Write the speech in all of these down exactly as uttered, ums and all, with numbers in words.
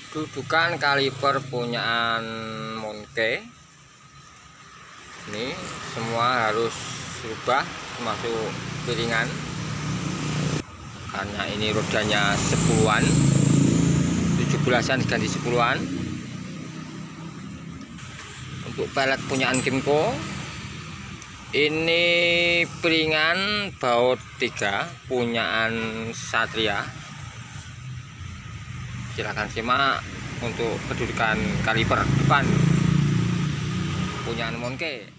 Dudukan kaliper punyaan Monkey ini semua harus rubah, termasuk piringan, karena ini rodanya sepuluhan, tujuh belasan ganti sepuluhan. Untuk pelet punyaan Kimco ini piringan baut tiga punyaan Satria. Silahkan simak untuk kedudukan kaliper depan punyaan Monkey.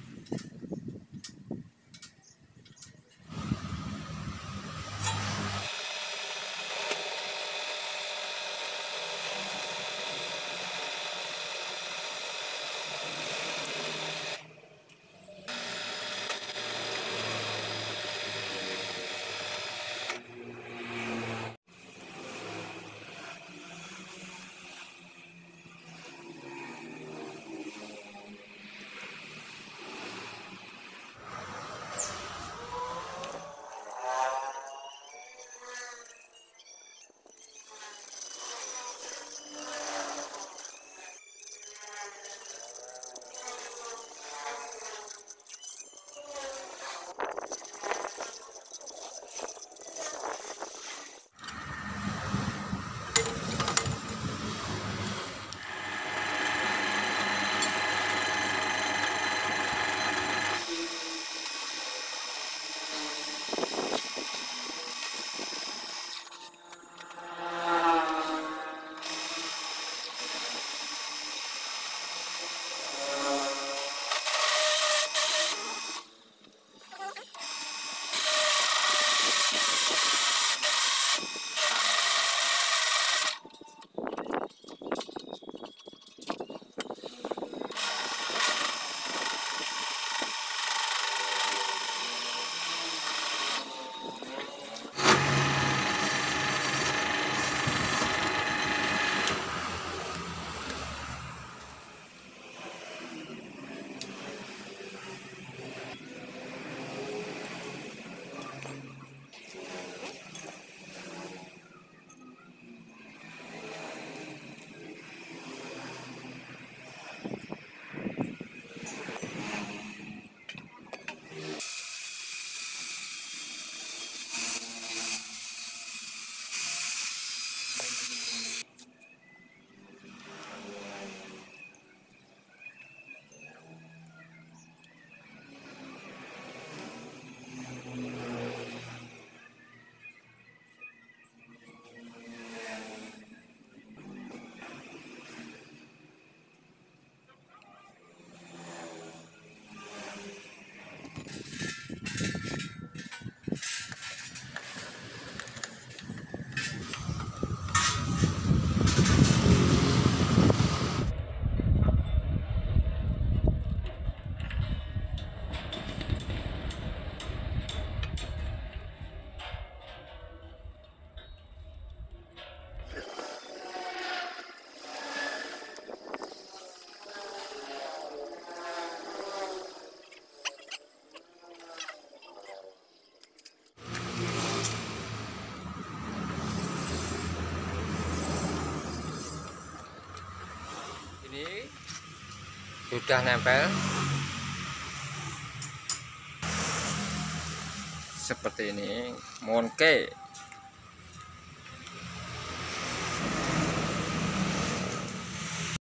Ini sudah nempel seperti ini Monkey.